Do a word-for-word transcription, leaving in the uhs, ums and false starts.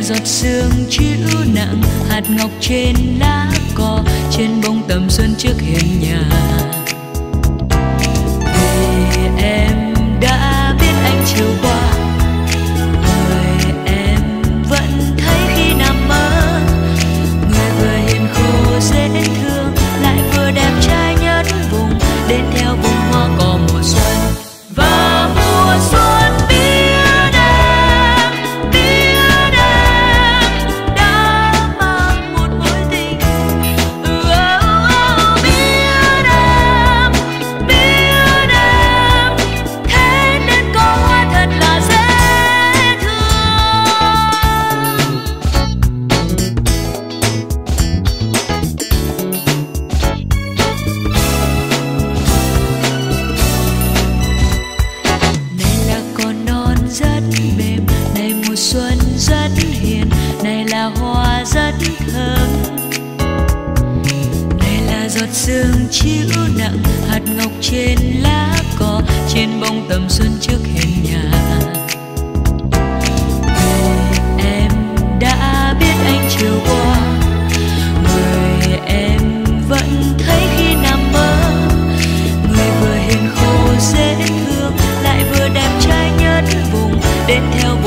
giọt sương chịu nặng, hạt ngọc trên lá cỏ, trên bông tầm xuân trước hiên nhà. Vì em đã biết anh chiều qua, người em vẫn thấy khi nằm mơ. Người vừa hiền khô dễ thương, lại vừa đẹp trai nhất vùng, đến theo vùng hoa cỏ mùa xuân. Và mùa xuân biết em, biết em đã mang một mối tình. Oh, oh, biết em, biết em, thế nên có hoa thật là dễ thương. Này là con non rất mềm, này mùa xuân rất hiền, này là hoa rất thơm. Này là giọt sương chịu nặng, hạt ngọc trên lá cỏ, trên bông tầm xuân trước hiên nhà. Người em đã biết anh chiều qua, người em vẫn thấy khi nằm mơ. Người vừa hiền khô dễ thương, lại vừa đẹp trai nhất vùng, đến theo